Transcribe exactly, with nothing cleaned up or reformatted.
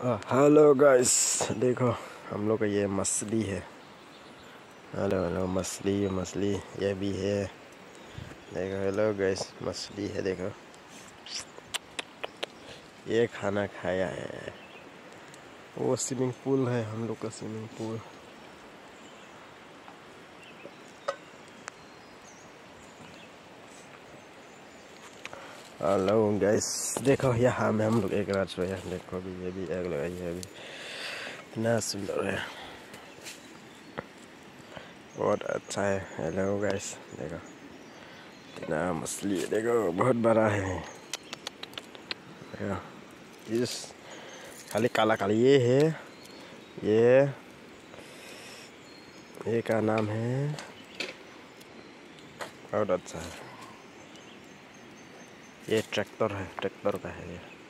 Hello guys, देखो हम लोग का ये मछली है। हेलो हेलो मछली मछली ये भी है। देखो हेलो गाइस, मछली है। देखो ये खाना खाया है। वो स्विमिंग पूल है, हम लोग का स्विमिंग पूल। हेलो गाइस, देखो यहाँ में हम लोग एक रात सोया। देखो भी ये भी आग लगाई है। अभी इतना सुंदर है, बहुत अच्छा है। हेलो गाइस, देखो इतना मछली है। देखो बहुत बड़ा है। देखो इस खाली काला काला ये है। ये ये का नाम है, बहुत अच्छा है। ये ट्रैक्टर है, ट्रैक्टर का है ये।